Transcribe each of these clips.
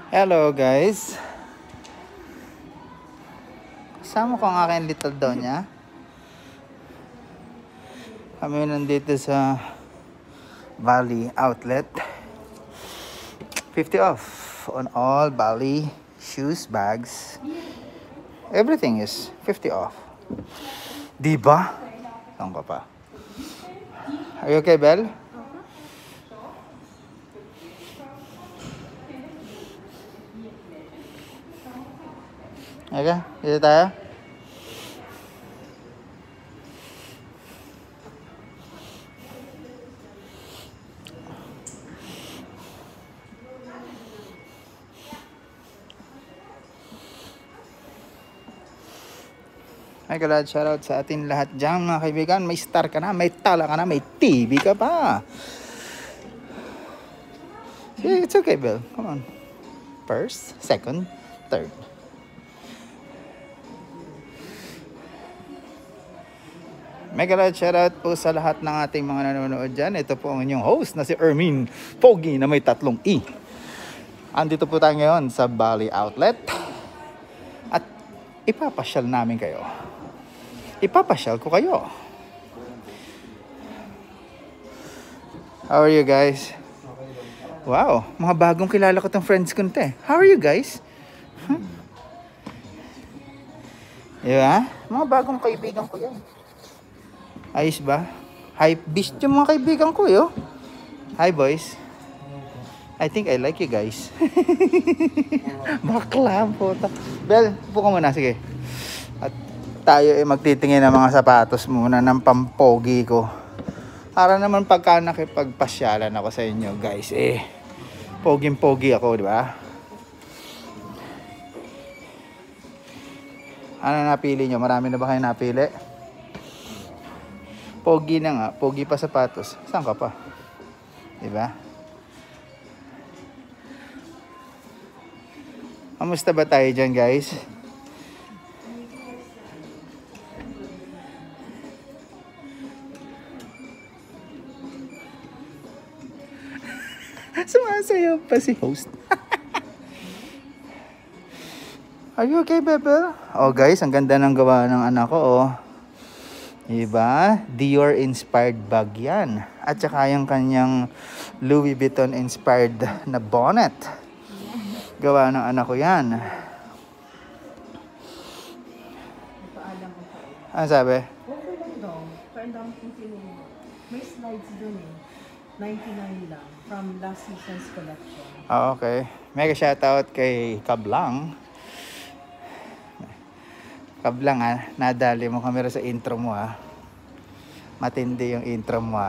Hello guys. Kasama ko ang aking little donya. Kami nandito sa Bali Outlet. 50 off on all Bali shoes, bags. Everything is 50 off. Diba? Saan ka pa? Are you okay, Belle? Okay, dito tayo. Ay, kalad, shoutout sa atin lahat dyan mga kaibigan. May star ka na, may tala ka na, may TV ka pa. See, it's okay, Bill. Come on. First, second, third. Mega loud shoutout po sa lahat ng ating mga nanonood dyan. Ito po ang inyong host na si Ermin Pogi na may 3 E. Andito po tayo ngayon sa Bali Outlet. At ipapasyal namin kayo. Ipapasyal ko kayo. How are you guys? Wow, mga bagong kilala ko tong friends ko nito eh. How are you guys? Huh? Diba? Mga bagong kaibigan ko yan. Ayos ba? Hype beast yung mga kaibigan ko yo. Hi boys. I think I like you guys. Bakla po ta. Bel, upo ka muna, sige. At tayo ay magtitingin ng mga sapatos muna ng pampogi ko. Para naman pagka nakipagpasyalan ako sa inyo guys, eh poging-pogi ako, di ba? Ano napili nyo? Marami na ba kayo napili? Pogi na nga, pogi pa sapatos. Saan ka pa? Diba? Kamusta ba tayo dyan, guys? Sumasayaw pa si host. Are you okay, Bebel? Oh, guys, ang ganda ng gawa ng anak ko, oh. Diba? Dior inspired bag yan. At saka yung kanyang Louis Vuitton inspired na bonnet. Gawa ng anak ko yan. Ano sabi? Okay lang daw. Parang kung sino. May slides dun eh. 99 lang. From last season's collection. Oh, okay. Mega shoutout kay Kablang. Kablang nadali mo kamera sa intro mo Matindi yung intro mo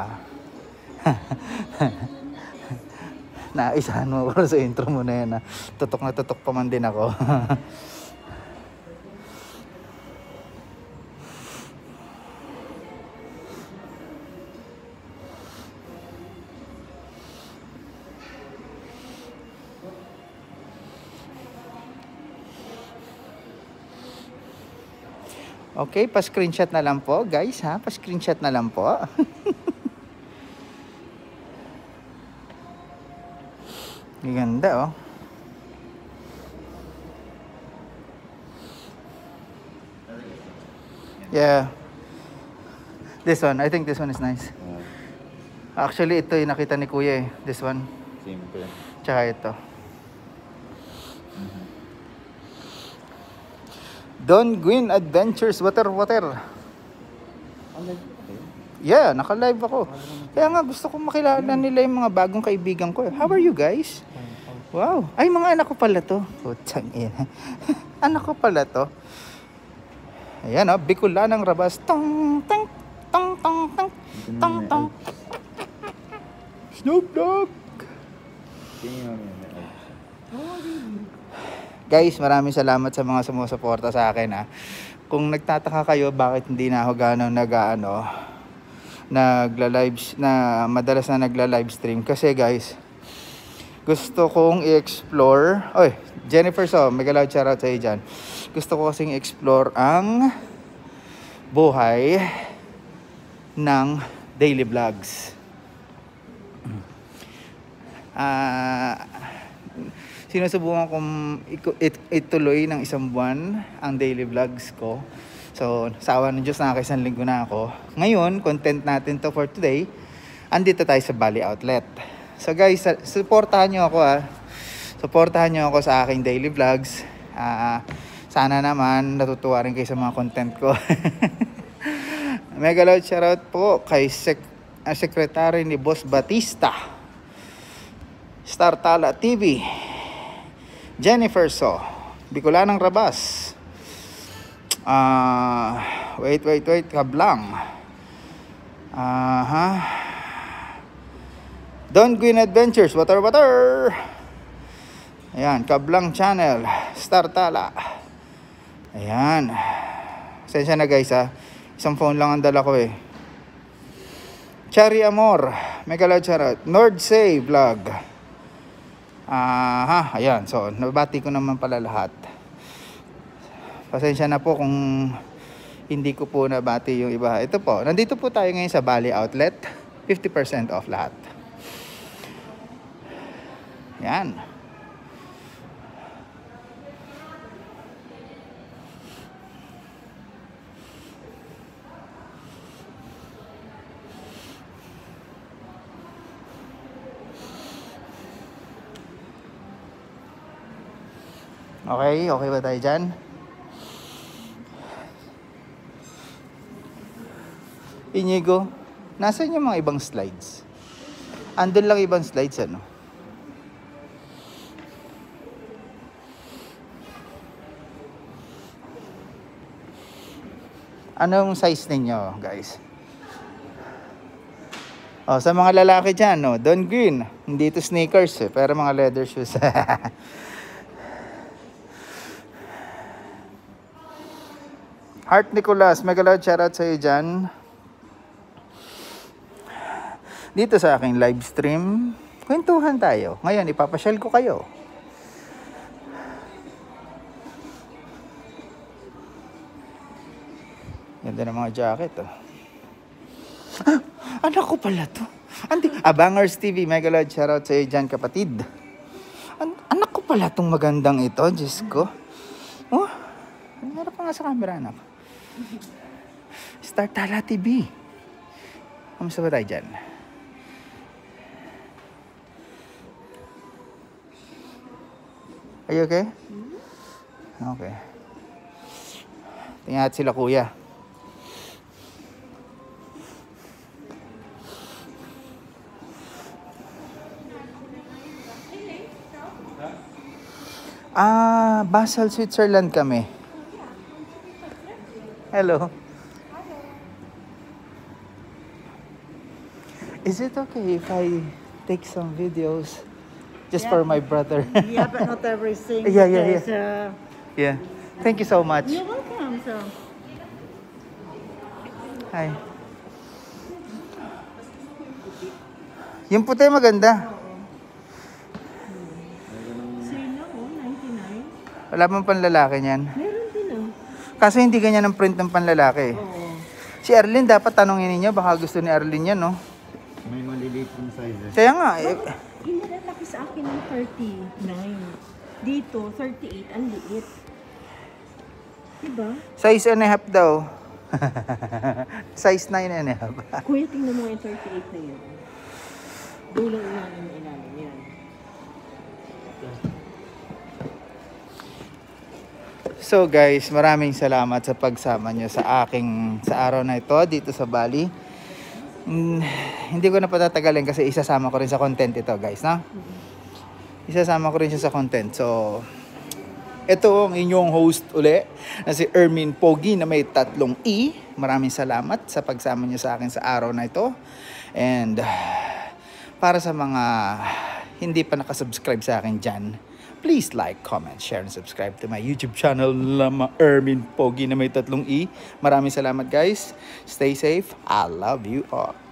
Naisahan mo ako sa intro mo na yan Tutok na tutok pa man din ako. Okay, pa-screenshot na lang po, guys, pa-screenshot na lang po. Ganda, oh. Yeah. This one, I think this one is nice. Actually, ito yung nakita ni Kuya eh. This one. Simple. Tsaka ito. Don Gwyn Adventures Water. Yeah, naka-live ako. Kaya nga gusto ko makilala nila yung mga bagong kaibigan ko. How are you guys? Wow. Ay, mga anak ko pala to. Putang ina. Anak ko pala to. Ayan, Bicolanang Rabas. Tong, tong, tong, tong, tong, tong, tong. Snoop Dogg. Guys, maraming salamat sa mga sumusuporta sa akin Kung nagtataka kayo bakit hindi na ako gano'ng madalas na nagla-live stream kasi guys, gusto kong i-explore. Oy, Jennifer mega loud shoutout sa iyo dyan. Gusto ko kasing i-explore ang buhay ng daily vlogs. sinusubukan kong ituloy ng isang buwan ang daily vlogs ko. So, sa awa ng Diyos, nakakaisang linggo na ako. Ngayon, content natin to for today. Andito tayo sa Bali Outlet. So guys, supportahan nyo ako Supportahan nyo ako sa aking daily vlogs. Sana naman natutuwa rin kayo sa mga content ko. Mega loud shoutout po kay Secretary ni Boss Batista, Star Tala TV, Jennifer So, Bicolanang Rabas, wait, Kablang, Don Green Adventures, water. Ayan, Kablang Channel, Star Tala. Ayan. Sensya na guys Isang phone lang ang dala ko Cherry Amor, Mega loud shoutout. Nordsay Vlog. Ayan. So, nabati ko naman pala lahat. Pasensya na po kung hindi ko po nabati yung iba. Ito po, nandito po tayo ngayon sa Bali Outlet. 50% off lahat. Yan. Okay ba tayo dyan? Inigo, nasaan yung mga ibang slides? Andun lang ibang slides, Anong size ninyo, guys? Sa mga lalaki dyan, Don Green. Hindi ito sneakers, pero mga leather shoes. Heart Nicolas, mega loud shoutout sa iyo dyan. Dito sa aking live stream, kwentuhan tayo. Ngayon, ipapasyal ko kayo. Ganda ng mga jacket, Anak ko pala to. Bangers TV, mega loud shoutout sa iyo dyan, kapatid. Anak ko pala tong magandang ito, Diyos ko. Meron pa nga sa camera, anak. Star Tala TV. Kamusta ba tayo dyan? Are you okay? Okay. Tingnan sila kuya. Basel, Switzerland kami. Hello. Is it okay if I take some videos just for my brother? Yeah, but not everything. Yeah. Yeah. Thank you so much. You're welcome. So. Hi. Yung puti maganda. Sale na 99. Wala pang panlalaki niyan. Meron din Kaso hindi ganyan ang print ng panlalaki. Oo. Si Arlene, dapat tanongin ninyo. Baka gusto ni Arlene yan, May maliliit yung sizes. Kaya nga. Inilalaki sa akin ng 39. Dito, 38. Ang liit. Diba? Size and a half daw. Size 9 and a half. Kuya, tingnan mo yung 38 na yun. Dulang ilalim na ilalim yan. So guys, maraming salamat sa pagsama nyo sa araw na ito dito sa Bali. Hindi ko na patatagalin kasi isasama ko rin sa content ito, guys, Isasama ko rin siya sa content. So, ito ang inyong host uli na si Ermin Pogi na may 3 E. Maraming salamat sa pagsama nyo sa akin sa araw na ito. And para sa mga hindi pa nakasubscribe sa akin dyan, please like, comment, share, and subscribe to my YouTube channel, Ermin Pogi na may 3 E. Maraming salamat, guys. Stay safe. I love you all.